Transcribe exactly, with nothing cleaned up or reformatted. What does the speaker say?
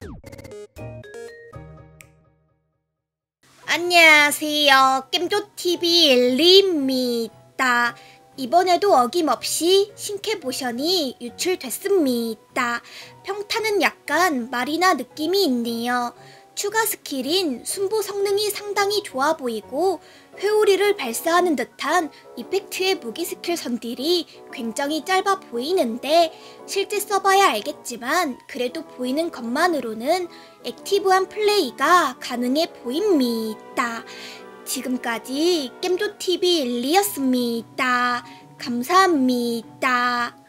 안녕하세요. 겜조티비 엘리입니다. 이번에도 어김없이 신캐 모션이 유출됐습니다. 평타는 약간 말이나 느낌이 있네요. 추가 스킬인 순보 성능이 상당히 좋아 보이고 회오리를 발사하는 듯한 이펙트의 무기 스킬 선딜이 굉장히 짧아 보이는데 실제 써봐야 알겠지만 그래도 보이는 것만으로는 액티브한 플레이가 가능해 보입니다. 지금까지 겜조티비 엘리였습니다. 감사합니다.